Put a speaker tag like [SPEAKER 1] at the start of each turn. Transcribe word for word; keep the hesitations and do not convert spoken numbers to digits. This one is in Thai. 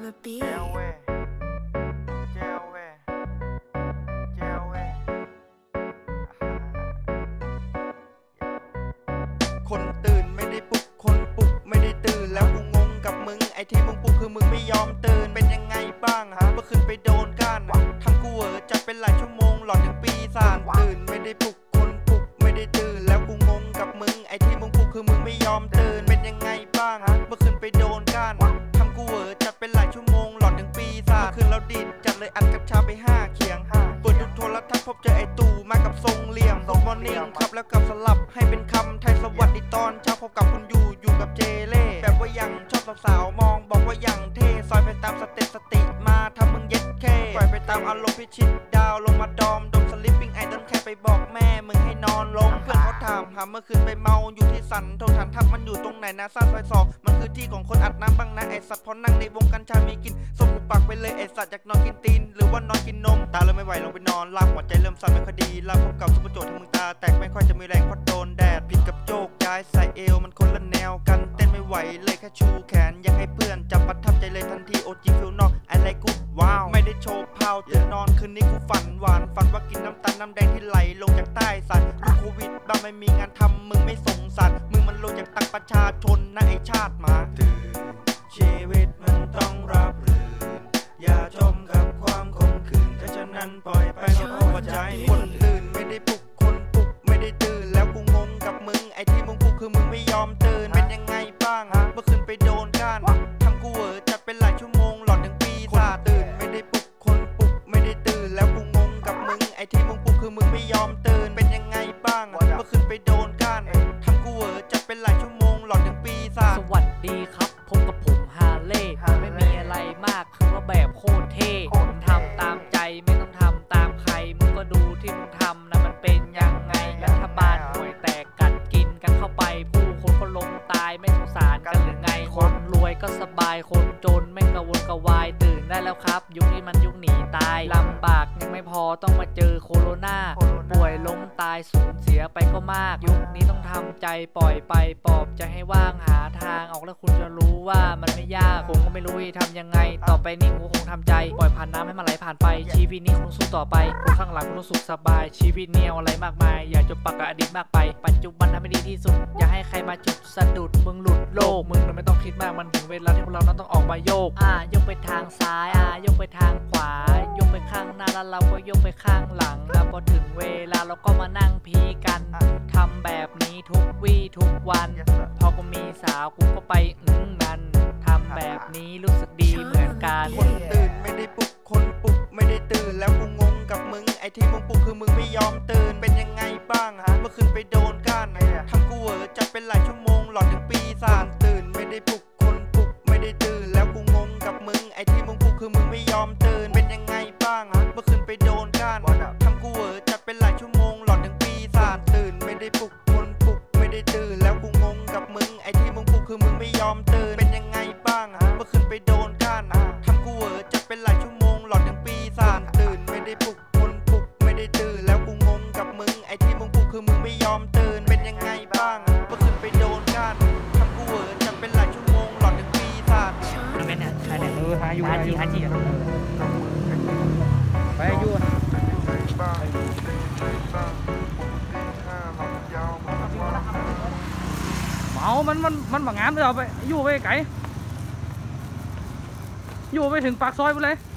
[SPEAKER 1] the beat.
[SPEAKER 2] เจลเว้ยเจลเว้ยเจลเว้ยคนตื่นไม่ได้ปลุกคนปลุกไม่ได้ตื่นแล้วกูงงกับมึงไอ้ที่มึงปลุกคือมึงไม่ยอมตื่นเป็นยังไงบ้างฮะเมื่อคืนไปโดนก้านทำกูเหวอจัดเป็นหลายชั่วโมงหลอนถึงปีศาจตื่นไม่ได้ปลุกคนปลุกไม่ได้ตื่นแล้วกูงงกับมึงไอ้ที่มึงปลุกคือมึงไม่ยอมตื่นเป็นยังไงบ้างฮะเมื่อคืนไปโดนก้านทำกูเหวอจัดเป็นหลายชั่วโมงหลอนถึงปีศาจเมื่อคืนเราดิดจัดเลยอัดกับชาไปห้าเขียงเปิดดูโทรทัศน์พบเจอไอ้ตู่มากับทรงเหลี่ยมตกมอร์นิ่งครับแล้วกับสลับให้เป็นคำไทยสวัสดีตอนเช้าพบกับคุณอยู่อยู่กับเจเล่แบบว่ายังชอบสาวๆมองบอกว่ายังเท่ซอยไปตามสเตสติมาทำมึงเย็ดแค่ปล่อยไปตามอารมณ์พิชิตดาวลงมาดอมดมสลิปปิ้งไอต้นแค่ไปบอกแม่มึงให้นอนลงเพื่อนเขาถามหาเมื่อคืนไปเมาอยู่ที่สันโทรทันทักมันอยู่ตรงไหนนะซ่าซอยสองมันคือที่ของคนอัดน้ำบ้างนะไอสัตว์พอนั่งในวงกัญชามีกินสมหูปากไปเลยไอสัตว์อยากนอนกินตีนหรือว่านอนกินนมตาเริ่มไม่ไหวลงไปนอนลากหัวใจเริ่มสั่นไม่ค่อยดีลากพบกับซุปเปอร์โจทย์ทำมึงตาแตกไม่ค่อยจะมีแรงเพราะโดนแดดผิดกับโจกย้ายใส่เอวมันคนละแนวกันเต้นไม่ไหวเลยแค่ชูแขนอยากให้เพื่อนจับประทับใจเลยทันทีโอจีฟิลนอกไอไลกูว้าวไม่ได้โชว์พาวตื่นนอนคืนนี้กูฝันหวานฝันว่ากินน้ำตาลน้ำแดงที่ไหลลงจากใต้สันดูโควิดบ้างไม่มีงานทำมึงไม่สงสารมึงมันลงจากตังประชาชนนะไอชาติมาตื่นชีวิตมันต้องรับรื่นอย่าจมกับความคมคืนถ้าฉะนั้นปล่อยไปก็เพราะว่าใจคนตื่นไม่ได้ปลุกคนปลุกไม่ได้ตื่นแล้วกูงงกับมึงไอที่มึงปลุกคือมึงไม่ยอมตื่นเป็นยังไงบ้างเมื่อคืนไปโดนก้านทำกูเหวอจัดเป็นหลายชั่วโมงหลอนถึงปีศาจตื่นไม่ได้ปลุกคนปลุกไม่ได้ตื่นแล้วกูงงกับมึงไอที่มึงปลุกคือมึงไม่ยอมตื่นเป็นยังไงบ้างเมื่อคืนไปโดนก้านทำกูเหวอจัดเป็นหลายชั่วโมงหลอนถึงปีศาจ
[SPEAKER 3] สวัสดีครับพบกับผมฮาเล่ไม่มีอะไรมากคือว่าแบบโคตรเท่ผมทำตามใจไม่ต้องทำตามใครมึงก็ดูที่มึงทำนะมันเป็นยังไงรัฐบาลห่วยแตกกัดกินกันเข้าไปผู้คนก็ล้มตายไม่สงสารกันหรือไงคนรวยก็สบายคนจนไม่กระวนกระวายตื่นได้แล้วครับยุคนี้มันยุคหนีตายลำบากยังไม่พอต้องมาเจอโคโรนาป่วยล้มตายสูญเสียไปก็มากยุคนี้ต้องทำใจปล่อยไปปลอบใจให้ว่างหาทางออกแล้วคุณจะรู้ว่ามันไม่ยากผมก็ไม่รู้จะทำยังไงต่อไปนี้ผมคงทำใจปล่อยผ่านน้ำให้มันไหลผ่านไปชีวิตนี้คงสู้ต่อไปคนข้างหลังคงสุขสบายชีวิตเนี่ยอะไรมากมายอย่าจมปักกับอดีตมากไปปัจจุบันทำให้ดีที่สุดอย่าให้ใครมาจุดสะดุดมึงหลุดโลกมึงไม่ต้องคิดมากมันถึงเวลาที่พวกเราต้องออกมาโยกอ่ายกไปทางซ้ายอ่ายกไปทางขวายกไปข้างหน้าแล้วเราก็ยกไปข้างหลังแล้วพอถึงเวลาเราก็มานั่งพีกันทำแบบนี้ทุกวี่ทุกวันพอกูมีสาวกูก็ไปอื้อนั่นทำแบบนี้รู้สึกดีเหมือนกัน
[SPEAKER 2] คนตื่นไม่ได้ปลุกคนปลุกไม่ได้ตื่นแล้วกูงงกับมึงไอที่มึงปลุกคือมึงไม่ยอมตื่นเป็นยังไงบ้างฮะเมื่อคืนไปโดนก้านทำกูเหวอจัดเป็นหลายชั่วโมงหลอนถึงปีศาจตื่นไม่ได้ปลุกคนปลุกไม่ได้ตื่นแล้วกูงงกับมึงไอที่มึงปลุกคือมึงไม่ยอมตื่นเป็นยังไงบ้างฮะเมื่อคืนไปโดนก้านทำกูเหวอจัดเป็นหลายชั่วโมงหลอนถึงปีศาจตื่นไม่ได้ปลุกคนปลุกไม่ได้ตื่นแล้วกูงงกับมึงไอที่มึงปลุกคือมึงไม่ยอมตื่นเป็นยังไงบ้างฮะเมื่อคืนไปโดนก้านทำกูเหวอจัดเป็นหลายชั่วโมงหลอนถึงปีศาจตื่นไม่ได้ปลุกคนปลุกไม่ได้ตื่นแล้วกูงงกับมึงไอที่มึงปลุกคือมึงไม่ยอมตื่นเป็นยังไงบ้างเมื่อคืนไปโดนก้านทำกูเหวอจัดเป็นหลายชั่วโมงหลอนถึงปีศาจ
[SPEAKER 3] มันเป็นอะไรเนี่ย
[SPEAKER 4] เออหาอยู่
[SPEAKER 3] หาจีหาจี
[SPEAKER 4] ไปอยู่เมามันมันมันบางงามเลยเอาไปอยู่ไปไกลอยู่ไปถึงปากซอยไปเลย